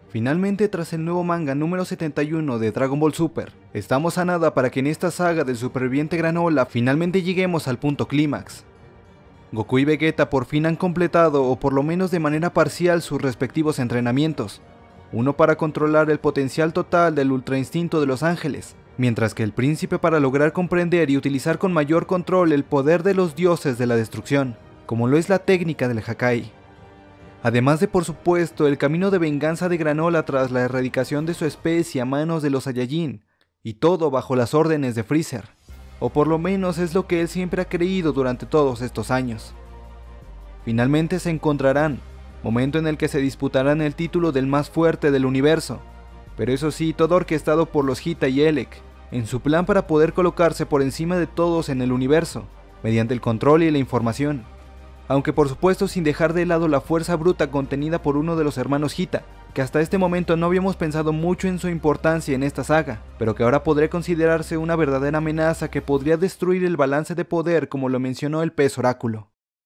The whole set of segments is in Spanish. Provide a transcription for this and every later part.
Finalmente, tras el nuevo manga número 71 de Dragon Ball Super, estamos a nada para que en esta saga del superviviente Granola finalmente lleguemos al punto clímax. Goku y Vegeta por fin han completado, o por lo menos de manera parcial, sus respectivos entrenamientos, uno para controlar el potencial total del Ultra Instinto de los Ángeles, mientras que el príncipe para lograr comprender y utilizar con mayor control el poder de los dioses de la destrucción, como lo es la técnica del Hakai. Además de, por supuesto, el camino de venganza de Granola tras la erradicación de su especie a manos de los Saiyajin, y todo bajo las órdenes de Freezer, o por lo menos es lo que él siempre ha creído durante todos estos años. Finalmente se encontrarán, momento en el que se disputarán el título del más fuerte del universo, pero eso sí, todo orquestado por los Hita y Elec, en su plan para poder colocarse por encima de todos en el universo, mediante el control y la información. Aunque por supuesto sin dejar de lado la fuerza bruta contenida por uno de los hermanos Hita, que hasta este momento no habíamos pensado mucho en su importancia en esta saga, pero que ahora podría considerarse una verdadera amenaza que podría destruir el balance de poder, como lo mencionó el pez oráculo.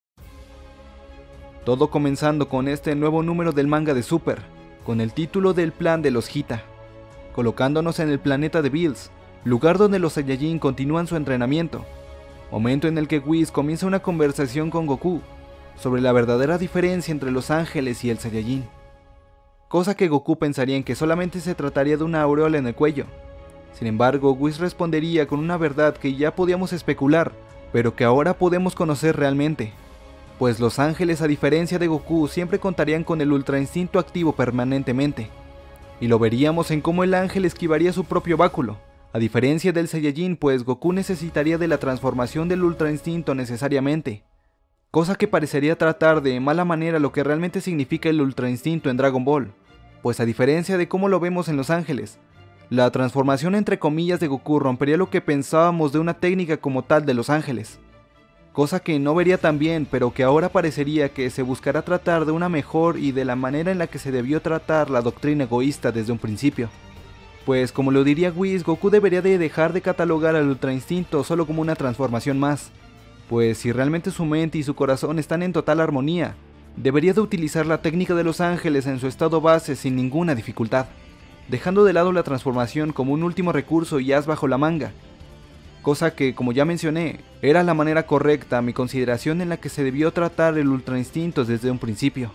Todo comenzando con este nuevo número del manga de Super, con el título del plan de los Hita, colocándonos en el planeta de Bills, lugar donde los Saiyajin continúan su entrenamiento, momento en el que Whis comienza una conversación con Goku sobre la verdadera diferencia entre los ángeles y el Saiyajin, cosa que Goku pensaría en que solamente se trataría de una aureola en el cuello. Sin embargo, Whis respondería con una verdad que ya podíamos especular, pero que ahora podemos conocer realmente, pues los ángeles, a diferencia de Goku, siempre contarían con el Ultra Instinto activo permanentemente, y lo veríamos en cómo el ángel esquivaría su propio báculo, a diferencia del Saiyajin, pues Goku necesitaría de la transformación del Ultra Instinto necesariamente, cosa que parecería tratar de mala manera lo que realmente significa el Ultra Instinto en Dragon Ball, pues a diferencia de cómo lo vemos en Los Ángeles, la transformación entre comillas de Goku rompería lo que pensábamos de una técnica como tal de Los Ángeles, cosa que no vería tan bien, pero que ahora parecería que se buscará tratar de una mejor y de la manera en la que se debió tratar la doctrina egoísta desde un principio. Pues como lo diría Whis, Goku debería de dejar de catalogar al Ultra Instinto solo como una transformación más, pues si realmente su mente y su corazón están en total armonía, debería de utilizar la técnica de los ángeles en su estado base sin ninguna dificultad, dejando de lado la transformación como un último recurso y as bajo la manga, cosa que, como ya mencioné, era la manera correcta a mi consideración en la que se debió tratar el Ultra Instinto desde un principio.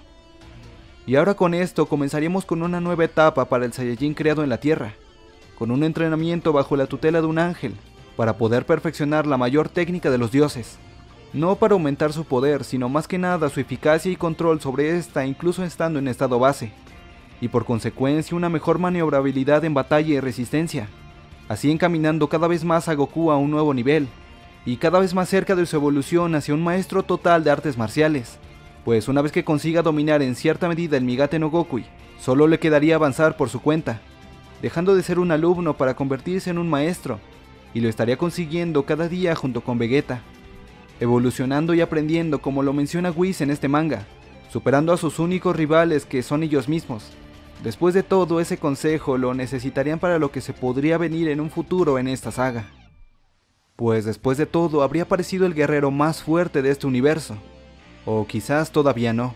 Y ahora con esto comenzaríamos con una nueva etapa para el Saiyajin creado en la Tierra, con un entrenamiento bajo la tutela de un ángel, para poder perfeccionar la mayor técnica de los dioses, no para aumentar su poder, sino más que nada su eficacia y control sobre esta incluso estando en estado base, y por consecuencia una mejor maniobrabilidad en batalla y resistencia, así encaminando cada vez más a Goku a un nuevo nivel, y cada vez más cerca de su evolución hacia un maestro total de artes marciales, pues una vez que consiga dominar en cierta medida el Migate no Gokui, solo le quedaría avanzar por su cuenta, dejando de ser un alumno para convertirse en un maestro, y lo estaría consiguiendo cada día junto con Vegeta, evolucionando y aprendiendo como lo menciona Whis en este manga, superando a sus únicos rivales que son ellos mismos. Después de todo, ese consejo lo necesitarían para lo que se podría venir en un futuro en esta saga, pues después de todo habría aparecido el guerrero más fuerte de este universo, o quizás todavía no.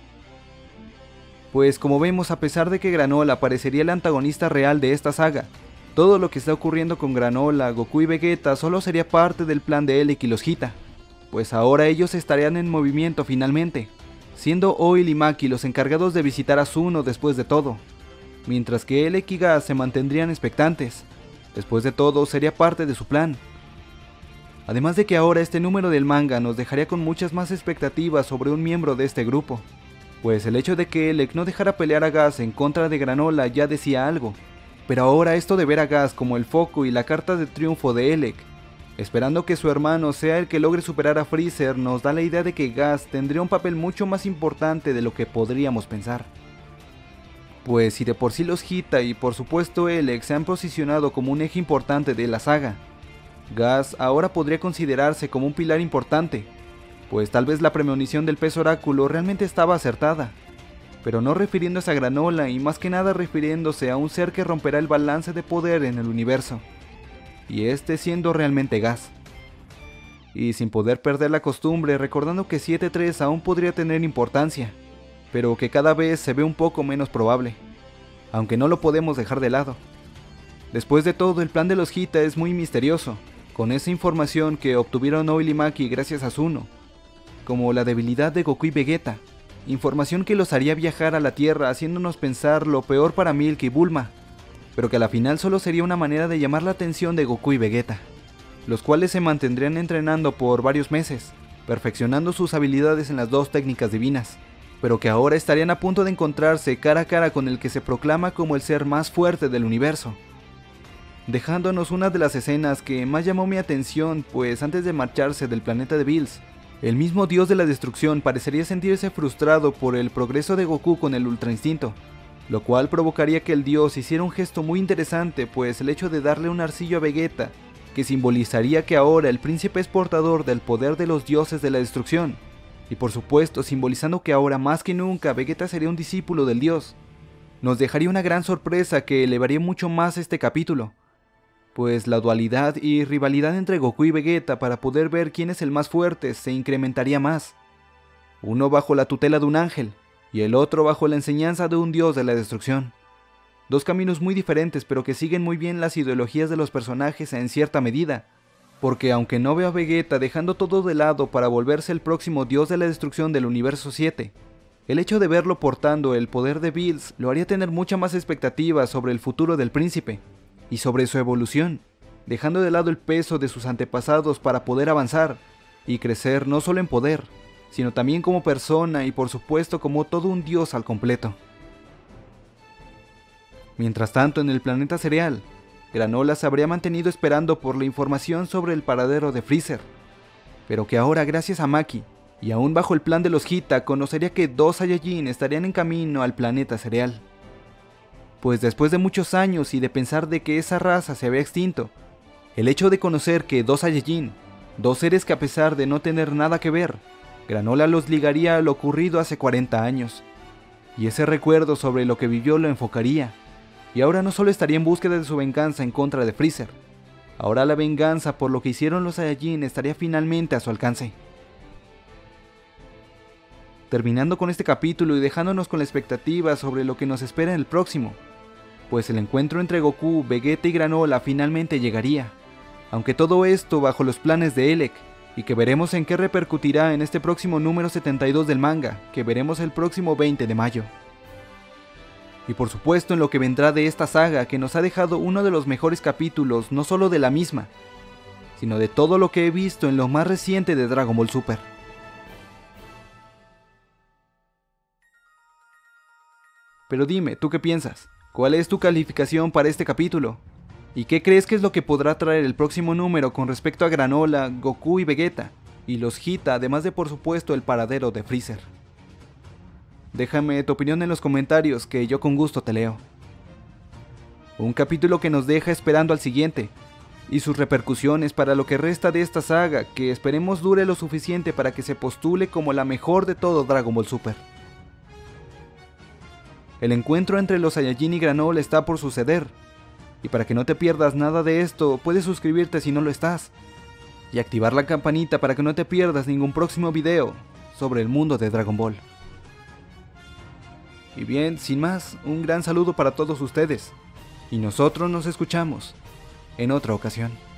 Pues como vemos, a pesar de que Granola parecería el antagonista real de esta saga, todo lo que está ocurriendo con Granola, Goku y Vegeta solo sería parte del plan de Elec y los Hita, pues ahora ellos estarían en movimiento finalmente, siendo Oil y Maki los encargados de visitar a Zuno después de todo, mientras que Elec y Gas se mantendrían expectantes. Después de todo, sería parte de su plan. Además de que ahora este número del manga nos dejaría con muchas más expectativas sobre un miembro de este grupo, pues el hecho de que Elec no dejara pelear a Gas en contra de Granola ya decía algo, pero ahora esto de ver a Gas como el foco y la carta de triunfo de Elec, esperando que su hermano sea el que logre superar a Freezer, nos da la idea de que Gas tendría un papel mucho más importante de lo que podríamos pensar. Pues si de por sí los Hita y por supuesto Elec se han posicionado como un eje importante de la saga, Gas ahora podría considerarse como un pilar importante, pues tal vez la premonición del pez oráculo realmente estaba acertada, pero no refiriéndose a Granola y más que nada refiriéndose a un ser que romperá el balance de poder en el universo, y este siendo realmente Gas. Y sin poder perder la costumbre, recordando que 7-3 aún podría tener importancia, pero que cada vez se ve un poco menos probable. aunque no lo podemos dejar de lado. Después de todo, el plan de los Hita es muy misterioso, con esa información que obtuvieron Oil y Maki gracias a Zuno, como la debilidad de Goku y Vegeta, información que los haría viajar a la Tierra haciéndonos pensar lo peor para Milk y Bulma, pero que a la final solo sería una manera de llamar la atención de Goku y Vegeta, los cuales se mantendrían entrenando por varios meses, perfeccionando sus habilidades en las dos técnicas divinas, pero que ahora estarían a punto de encontrarse cara a cara con el que se proclama como el ser más fuerte del universo, dejándonos una de las escenas que más llamó mi atención, pues antes de marcharse del planeta de Bills, el mismo dios de la destrucción parecería sentirse frustrado por el progreso de Goku con el Ultra Instinto, lo cual provocaría que el dios hiciera un gesto muy interesante, pues el hecho de darle un arcillo a Vegeta, que simbolizaría que ahora el príncipe es portador del poder de los dioses de la destrucción, y por supuesto simbolizando que ahora más que nunca Vegeta sería un discípulo del dios, nos dejaría una gran sorpresa que elevaría mucho más este capítulo, pues la dualidad y rivalidad entre Goku y Vegeta para poder ver quién es el más fuerte se incrementaría más, uno bajo la tutela de un ángel, y el otro bajo la enseñanza de un dios de la destrucción. Dos caminos muy diferentes, pero que siguen muy bien las ideologías de los personajes en cierta medida, porque aunque no veo a Vegeta dejando todo de lado para volverse el próximo dios de la destrucción del universo 7, el hecho de verlo portando el poder de Bills lo haría tener mucha más expectativa sobre el futuro del príncipe, y sobre su evolución, dejando de lado el peso de sus antepasados para poder avanzar, y crecer no solo en poder, sino también como persona y por supuesto como todo un dios al completo. Mientras tanto, en el planeta cereal, Granola se habría mantenido esperando por la información sobre el paradero de Freezer, pero que ahora gracias a Maki, y aún bajo el plan de los Hita, conocería que dos Saiyajin estarían en camino al planeta cereal. Pues después de muchos años y de pensar de que esa raza se había extinto, el hecho de conocer que dos Saiyajin, dos seres que a pesar de no tener nada que ver, Granola los ligaría a lo ocurrido hace 40 años, y ese recuerdo sobre lo que vivió lo enfocaría, y ahora no solo estaría en búsqueda de su venganza en contra de Freezer, ahora la venganza por lo que hicieron los Saiyajin estaría finalmente a su alcance. Terminando con este capítulo y dejándonos con la expectativa sobre lo que nos espera en el próximo, pues el encuentro entre Goku, Vegeta y Granola finalmente llegaría, aunque todo esto bajo los planes de Elec, y que veremos en qué repercutirá en este próximo número 72 del manga, que veremos el próximo 20 de mayo. Y por supuesto en lo que vendrá de esta saga que nos ha dejado uno de los mejores capítulos no solo de la misma, sino de todo lo que he visto en lo más reciente de Dragon Ball Super. Pero dime, ¿tú qué piensas? ¿Cuál es tu calificación para este capítulo? ¿Y qué crees que es lo que podrá traer el próximo número con respecto a Granola, Goku y Vegeta, y los Hita, además de por supuesto el paradero de Freezer? Déjame tu opinión en los comentarios que yo con gusto te leo. Un capítulo que nos deja esperando al siguiente, y sus repercusiones para lo que resta de esta saga que esperemos dure lo suficiente para que se postule como la mejor de todo Dragon Ball Super. El encuentro entre los Saiyajin y Granola está por suceder, y para que no te pierdas nada de esto, puedes suscribirte si no lo estás, y activar la campanita para que no te pierdas ningún próximo video sobre el mundo de Dragon Ball. Y bien, sin más, un gran saludo para todos ustedes, y nosotros nos escuchamos en otra ocasión.